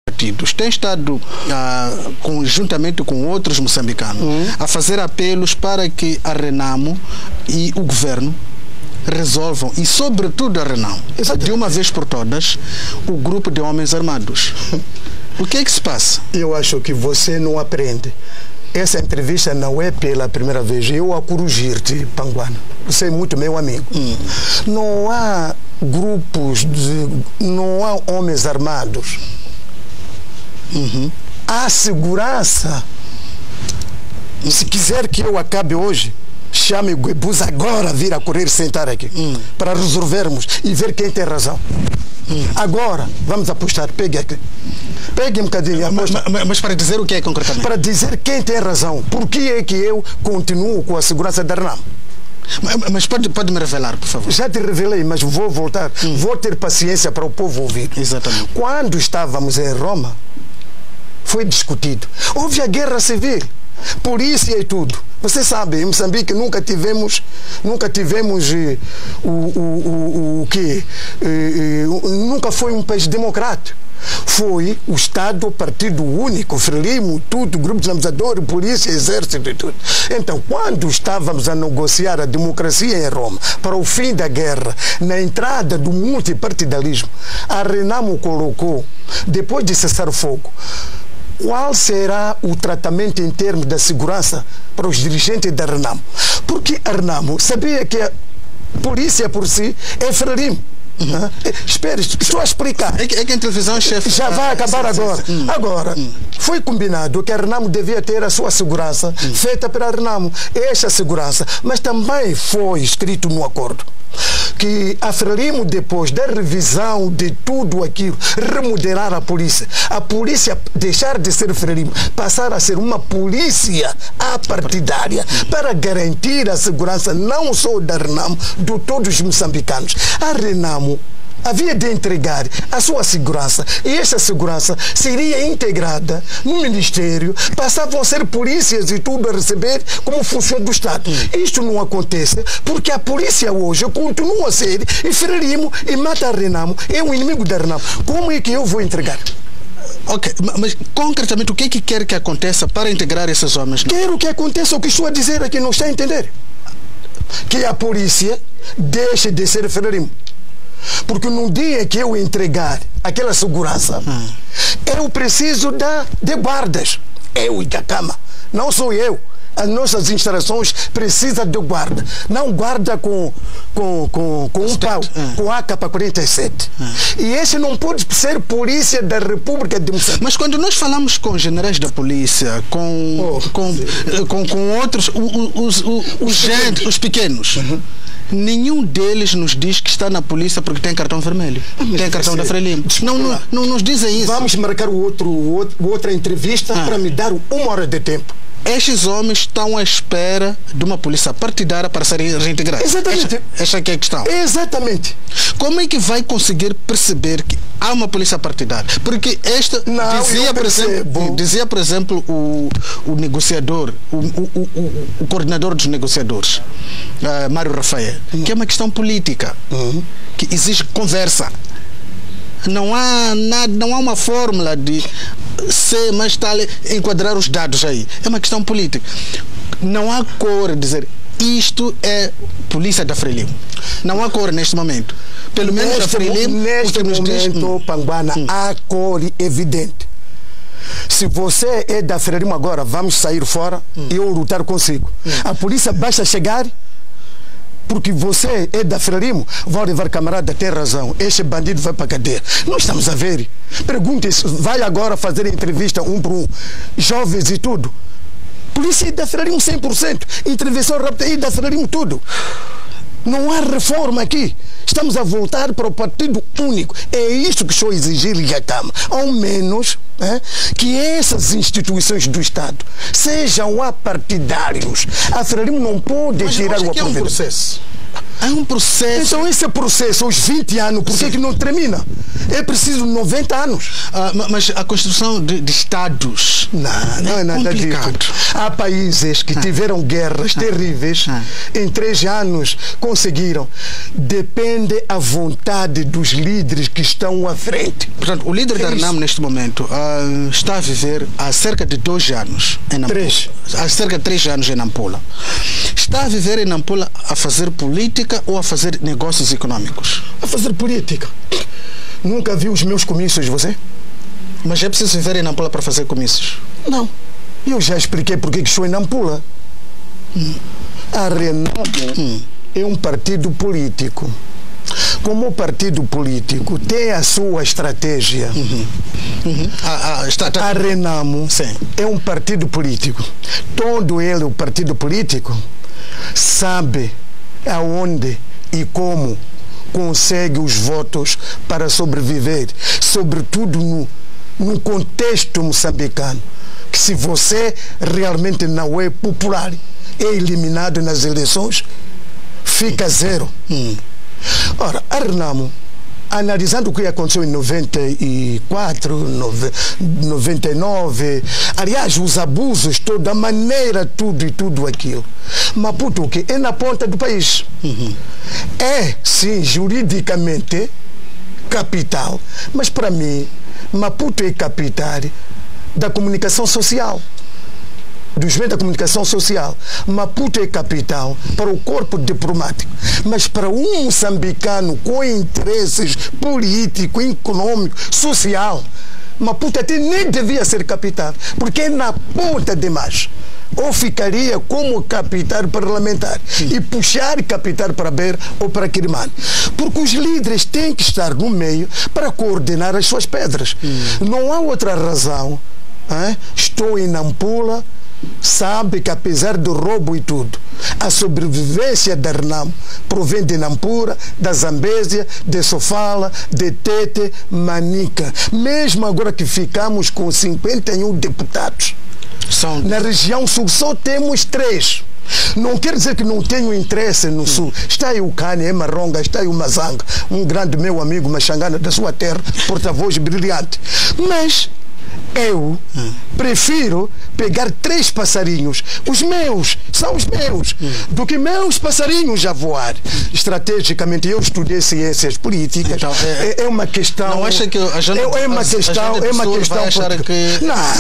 partidos têm estado, conjuntamente com outros moçambicanos, a fazer apelos para que a Renamo e o governo resolvam, e sobretudo a Renamo, de uma vez por todas, o grupo de homens armados. O que é que se passa? Eu acho que você não aprende. Essa entrevista não é pela primeira vez. Eu a corrigir-te, Panguana. Você é muito meu amigo. Não há grupos, não há homens armados. Há segurança. Se quiser que eu acabe hoje, chame o Guebus agora a vir a correr sentar aqui. Para resolvermos e ver quem tem razão. Agora, vamos apostar. Pegue aqui. Pegue um bocadinho. Mas para dizer o que é concretamente? Para dizer quem tem razão. Por que é que eu continuo com a segurança da Renamo? Mas pode me revelar, por favor. Já te revelei, mas vou voltar. Vou ter paciência para o povo ouvir. Exatamente. Quando estávamos em Roma, foi discutido. Houve a guerra civil. Polícia e tudo. Você sabe, em Moçambique nunca tivemos o quê? Nunca foi um país democrático. Foi o Estado, partido único, Frelimo, tudo, grupo de abusadores, polícia, exército e tudo. Então, quando estávamos a negociar a democracia em Roma para o fim da guerra, na entrada do multipartidarismo, a Renamo colocou, depois de cessar o fogo, qual será o tratamento em termos da segurança para os dirigentes da Renamo? Porque a Renamo sabia que a polícia por si é Frelimo. Espere, estou a explicar. É que a televisão, chefe, já vai acabar agora. Agora, foi combinado que a Renamo devia ter a sua segurança feita pela Renamo. Esta segurança, mas também foi escrito no acordo que a Frelimo, depois da revisão de tudo aquilo, remodelar a polícia deixar de ser Frelimo, passar a ser uma polícia apartidária para garantir a segurança não só da Renamo, de todos os moçambicanos. A Renamo havia de entregar a sua segurança e essa segurança seria integrada no Ministério, passavam a ser polícias e tudo a receber como função do Estado. Isto não acontece porque a polícia hoje continua a ser e Frelimo e mata a Renamo, é um inimigo da Renamo. Como é que eu vou entregar? Ok, mas concretamente o que é que quer que aconteça para integrar esses homens? Quero que aconteça o que estou a dizer aqui, não está a entender? Que a polícia deixe de ser Frelimo. Porque no dia que eu entregar aquela segurança, eu preciso de guardas. Eu e da cama. Não sou eu. As nossas instalações precisam de guarda. Não guarda com um pau, com AK-47. E esse não pode ser polícia da República de Moçambique. Mas quando nós falamos com generais da polícia, com outros, os pequenos, nenhum deles nos diz que está na polícia porque tem cartão vermelho. Tem cartão da Frelimo. Não nos dizem isso. Vamos marcar outra entrevista para me dar 1 hora de tempo. Estes homens estão à espera de uma polícia partidária para serem reintegrados. Exatamente. Esta é a questão. Exatamente. Como é que vai conseguir perceber que há uma polícia partidária? Porque esta dizia, por exemplo, o negociador, o coordenador dos negociadores, Mário Rafael, que é uma questão política, que exige conversa. Não há uma fórmula de ser mais tal, enquadrar os dados aí. É uma questão política. Não há cor dizer isto é polícia da Frelimo. Não há cor neste momento. Pelo menos a Frelimo, neste momento, Panguana, há cor evidente. Se você é da Frelimo agora, vamos sair fora e eu lutar consigo. A polícia basta chegar. Porque você é da Frelimo, vai levar camarada, tem razão, este bandido vai para a cadeia. Nós estamos a ver. Pergunte-se, vai agora fazer entrevista 1 por 1, jovens e tudo. Polícia é da Frelimo 100%, intervenção rápida é da Frelimo tudo. Não há reforma aqui. Estamos a voltar para o partido único. É isto que estou a exigir, Gatama. Ao menos que essas instituições do Estado sejam apartidários. A Frelimo não pode tirar o aproveitamento. É um processo. Então esse processo, os 20 anos, por que não termina? É preciso 90 anos. Mas a construção de Estados não é nada complicado. disso. Há países que tiveram guerras terríveis, em 3 anos conseguiram. Depende a vontade dos líderes que estão à frente. Portanto, o líder da RENAM neste momento está a viver há cerca de 2 anos em Nampula. 3. Há cerca de 3 anos em Nampula. Está a viver em Nampula a fazer política ou a fazer negócios econômicos? A fazer política. Nunca vi os meus comícios, você? Mas é preciso viver em Nampula para fazer comícios? Não. Eu já expliquei porque que estou em Nampula. A RENAM é um partido político. Como partido político tem a sua estratégia. A RENAM é um partido político. Todo ele, o partido político, sabe aonde e como consegue os votos para sobreviver, sobretudo no contexto moçambicano, que se você realmente não é popular, é eliminado nas eleições, fica 0. Ora, a RENAM, analisando o que aconteceu em 94, 99, aliás, os abusos, toda a maneira, tudo aquilo. Maputo, que é na ponta do país. É, sim, juridicamente, capital. Mas, para mim, Maputo é capital da comunicação social. Dos meios da comunicação social. Maputo é capital para o corpo diplomático, mas para um moçambicano com interesses político, econômico, social, Maputo até nem devia ser capital, porque é na ponta demais. Ou ficaria como capital parlamentar e puxar capital para Beira ou para Quirimane. Porque os líderes têm que estar no meio para coordenar as suas pedras. Não há outra razão. Estou em Nampula, sabe que apesar do roubo e tudo, a sobrevivência da RENAM provém de Nampula, da Zambésia, de Sofala, de Tete, Manica. Mesmo agora que ficamos com 51 deputados, na região sul só temos 3. Não quer dizer que não tenho interesse no sul. Está aí o Cane, é Maronga, está aí o Mazanga, um grande meu amigo Machangana da sua terra, porta-voz brilhante. Mas eu prefiro pegar 3 passarinhos, os meus, são os meus, do que meus passarinhos a voar. Estrategicamente, eu estudei ciências políticas. Então, é uma questão. Não acha que a gente, é uma questão. Vai achar que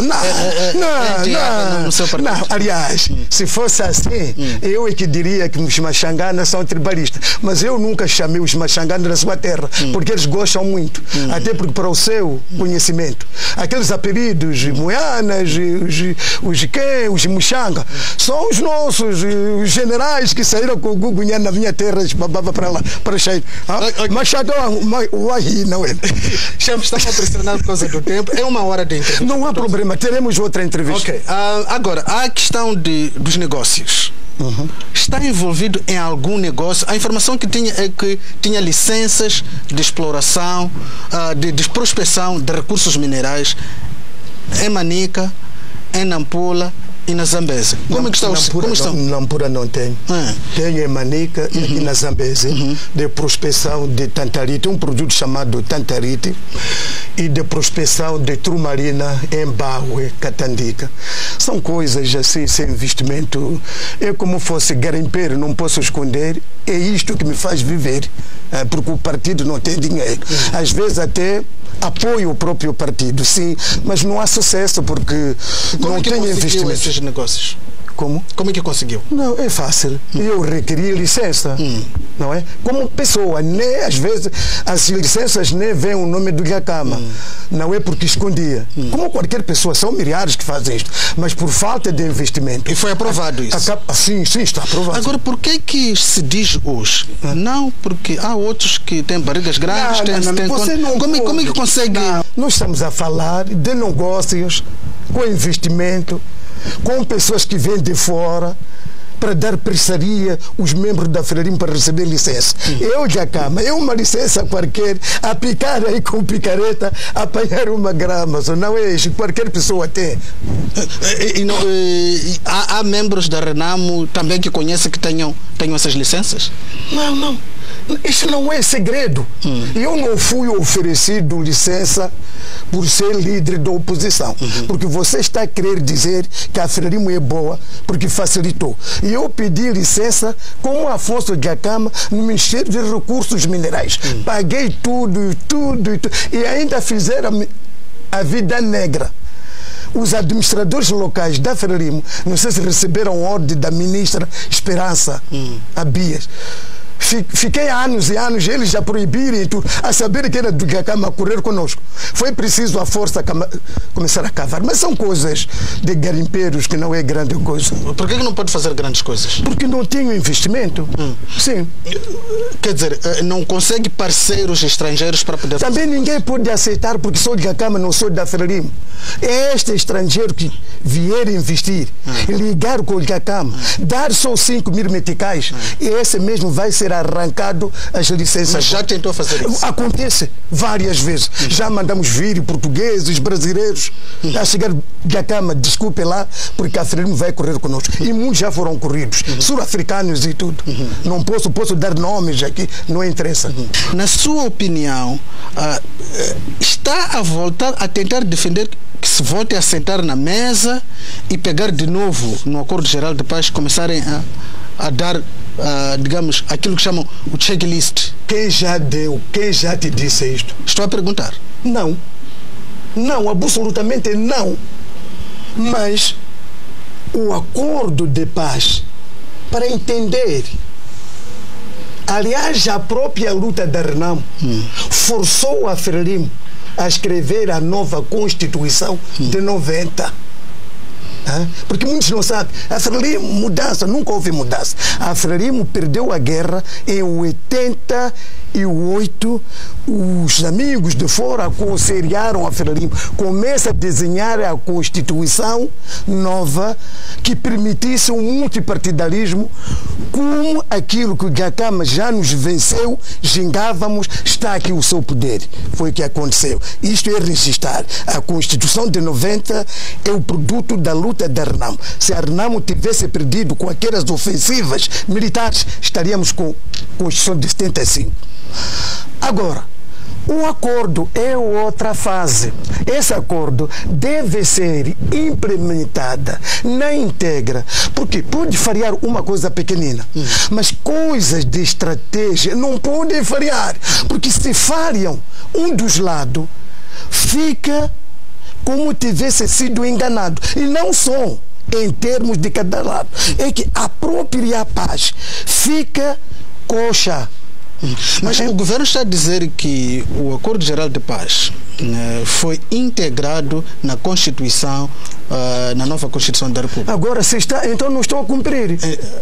não. Aliás, se fosse assim, eu é que diria que os Machanganas são tribalistas. Mas eu nunca chamei os Machanganas da sua terra, porque eles gostam muito. Até porque, para o seu conhecimento, aqueles apelidos, Moianas, os Muxanga, são os nossos os generais que saíram com o Gugunhã na minha terra, para lá, para Cheio. Machado, não é? Chefe, estava a pressionar por causa do tempo. É 1 hora de entrevista. Não há problema, teremos outra entrevista. Ok. Agora, a questão dos negócios. Está envolvido em algum negócio? A informação que tinha é que tinha licenças de exploração, de prospecção de recursos minerais em Manica, em Nampula e na Zambésia. Como é que estão? Nampula não tem. Tem em Manica e na Zambésia, de prospecção de tantarite, um produto chamado tantarite, e de prospecção de trumarina em Baue, Catandica. São coisas assim, sem investimento. É como fosse garimpeiro, não posso esconder. É isto que me faz viver, porque o partido não tem dinheiro. Às vezes até apoio o próprio partido, sim, mas não há sucesso porque não tem investimento. Esses negócios? Como? Como é que conseguiu? Não, é fácil. Eu requeria licença, não é? Como pessoa, nem, às vezes as licenças nem vêm o nome do Gacama. Não é porque escondia. Como qualquer pessoa, são milhares que fazem isto, mas por falta de investimento. E foi aprovado isso? Sim, está aprovado. Agora, por que se diz hoje? Não, porque há outros que têm barrigas grandes, como é que consegue? Nós estamos a falar de negócios com investimento, com pessoas que vêm de fora, para dar pressaria os membros da Frelimo para receber licença. Eu, Jacama, uma licença qualquer, a picar aí com picareta, apanhar uma grama, não é isso, qualquer pessoa tem. Há membros da Renamo também que conhecem que tenham essas licenças? Não. Isso não é segredo. Eu não fui oferecido licença por ser líder da oposição. Porque você está a querer dizer que a Frelimo é boa porque facilitou. E eu pedi licença como Afonso Jacama no Ministério de Recursos Minerais. Paguei tudo. E ainda fizeram a vida negra. Os administradores locais da Frelimo, não sei se receberam ordem da ministra Esperança Abias. Fiquei anos e anos, eles já proibirem tudo, a saber que era do Jacama correr conosco. Foi preciso a força começar a cavar. Mas são coisas de garimpeiros que não é grande coisa. Por que não pode fazer grandes coisas? Porque não tem investimento. Sim. Quer dizer, não consegue parceiros estrangeiros para poder... Também ninguém pode aceitar porque sou de Jacama, não sou da Frelimo. É este estrangeiro que vier investir, ligar com o Jacama, dar só 5.000 meticais, e esse mesmo vai ser arrancado as licenças. Mas já tentou fazer isso? Acontece várias vezes. Já mandamos vir portugueses, brasileiros, a chegar da cama, desculpe lá, porque a Frelimo vai correr conosco. E muitos já foram corridos, sul-africanos e tudo. Não posso dar nomes aqui, não interessa. Na sua opinião, está a voltar a tentar defender que se volte a sentar na mesa e pegar de novo no Acordo Geral de Paz, começarem a dar, digamos, aquilo que chamam o checklist? Quem já deu? Quem já te disse isto? Estou a perguntar. Não. Não, absolutamente não. Mas o Acordo de Paz, para entender, aliás, a própria luta da Renamo forçou a Frelimo a escrever a nova Constituição de 90. Porque muitos não sabem, a Frelimo, mudança, nunca houve mudança. A Frelimo perdeu a guerra em 88, os amigos de fora aconselharam a Frelimo, começa a desenhar a Constituição nova que permitisse um multipartidarismo como aquilo que o Jacama já nos venceu, gingávamos, está aqui o seu poder. Foi o que aconteceu. Isto é registrar. A Constituição de 90 é o produto da luta da Renamo. Se a Renamo tivesse perdido com aquelas ofensivas militares, estaríamos com a Constituição de 75. Agora, o acordo é outra fase. Esse acordo deve ser implementada na íntegra, porque pode falhar uma coisa pequenina, mas coisas de estratégia não podem falhar, porque se falham um dos lados, fica como tivesse sido enganado. E não só em termos de cada lado, é que a própria paz fica coxa. Mas o governo está a dizer que o Acordo Geral de Paz foi integrado na Constituição, na nova Constituição da República. Agora, se está, então não estou a cumprir.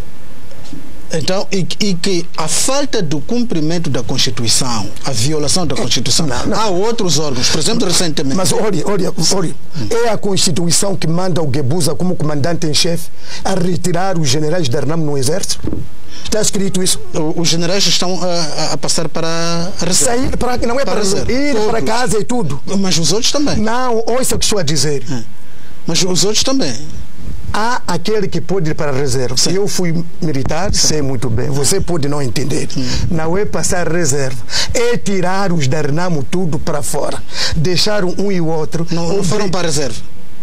Então, e que a falta do cumprimento da Constituição, a violação da Constituição, há outros órgãos, por exemplo, recentemente... Mas olha, é a Constituição que manda o Guebuza como comandante em chefe a retirar os generais da Renamo no exército? Está escrito isso? Os generais estão a passar para sair para, não é para ir todos. Para casa e tudo. Mas os outros também. Não, ouça o que estou a dizer. Mas os outros também. Há aquele que pode ir para a reserva. Sim. Eu fui militar, sei muito bem. Você pode não entender. Não é passar a reserva. É tirar os da Renamo tudo para fora. Deixar um e o outro. Não foram para a reserva.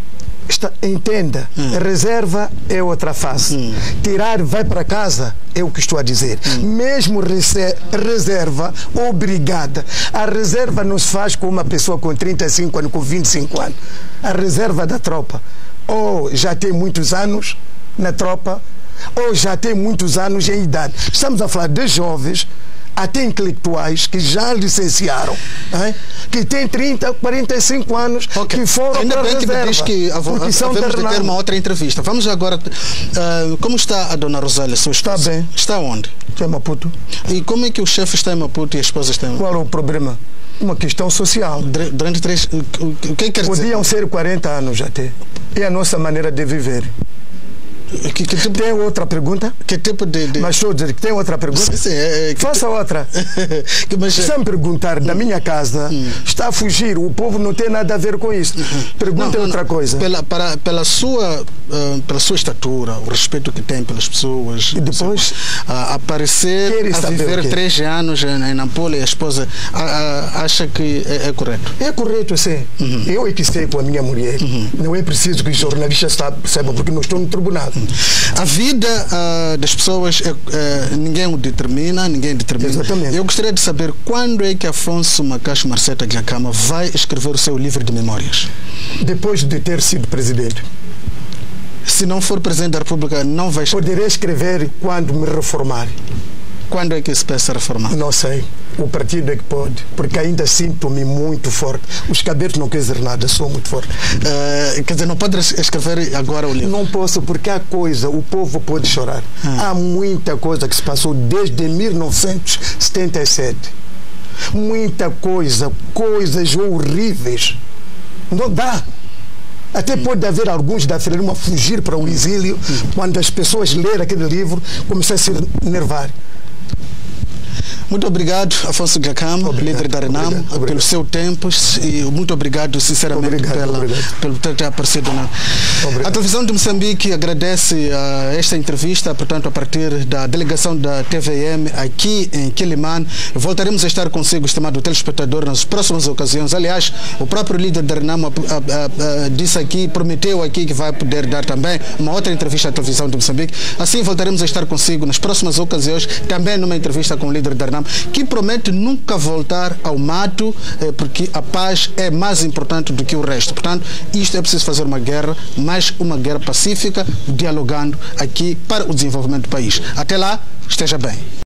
Entenda, reserva é outra fase. Tirar, vai para casa, é o que estou a dizer. Mesmo reserva obrigada. A reserva não se faz com uma pessoa com 35 anos, com 25 anos. A reserva da tropa ou já tem muitos anos na tropa, ou já tem muitos anos em idade. Estamos a falar de jovens, até intelectuais, que já licenciaram, que têm 30, 45 anos, que foram ainda para bem a reserva. Que me diz que devemos de ter uma outra entrevista. Vamos agora... como está a dona Rosália, sua esposa? Está bem. Está onde? Está em Maputo. E como é que o chefe está em Maputo e a esposa está em Maputo? Qual é o problema? Uma questão social. Durante 3... O que quer dizer? Podiam ser 40 anos até. É a nossa maneira de viver. Que tipo, tem outra pergunta? Que tipo de... Mas estou a dizer que tem outra pergunta? Sim, Faça outra. Se me perguntar da minha casa, está a fugir, o povo não tem nada a ver com isso. Pergunta outra coisa. Pela sua estatura, o respeito que tem pelas pessoas. E depois? Aparecer a viver 3 anos em Nampula e a esposa acha que é correto? É correto, sim. Eu é que sei com a minha mulher. Não é preciso que os jornalistas saibam, porque não estou no tribunal. A vida das pessoas, ninguém o determina, ninguém determina. Exatamente. Eu gostaria de saber quando é que Afonso Macacho Marceta Dhlakama vai escrever o seu livro de memórias? Depois de ter sido presidente. Se não for presidente da República, não vai escrever? Poderei escrever quando me reformar. Quando é que se pensa reformar? Não sei. O partido é que pode, porque ainda sinto-me muito forte. Os cabelos não quer dizer nada, sou muito forte. Quer dizer, não pode escrever agora o livro? Não posso, porque há coisa, o povo pode chorar. Há muita coisa que se passou desde 1977. Muita coisa, coisas horríveis. Não dá. Até pode haver alguns da Frelimo a fugir para o exílio quando as pessoas lerem aquele livro, começam a se enervar. Muito obrigado, Afonso Dhlakama, líder da Renamo, pelo seu tempo e muito obrigado, sinceramente, pelo ter aparecido. A televisão de Moçambique agradece esta entrevista, portanto, a partir da delegação da TVM aqui em Quilimane. Voltaremos a estar consigo, estimado telespectador, nas próximas ocasiões. Aliás, o próprio líder da Renamo disse aqui, prometeu aqui que vai poder dar também uma outra entrevista à televisão de Moçambique. Assim, voltaremos a estar consigo nas próximas ocasiões, também numa entrevista com o líder da Renamo, que promete nunca voltar ao mato, porque a paz é mais importante do que o resto. Portanto, isto é preciso fazer uma guerra, mas uma guerra pacífica, dialogando aqui para o desenvolvimento do país. Até lá, esteja bem.